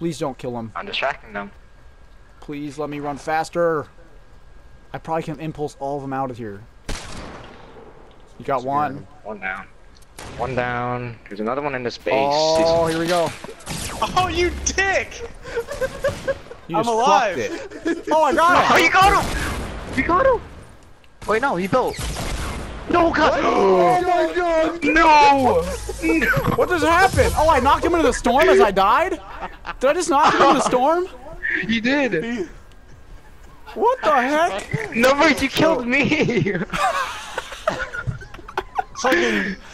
Please don't kill him. I'm distracting them. Please let me run faster. I probably can impulse all of them out of here. You got one. One down. One down. There's another one in this base. Oh, here we go. Oh, you dick! You I'm just alive. fucked it. Oh, I got Oh, it. you got him! You got him! Wait, no, he built. No, God! Oh my God! No! No! What just happened? Oh, I knocked him into the storm as I died? Did I just knock him into the storm? You did! What the heck? No, wait, you killed me! Fucking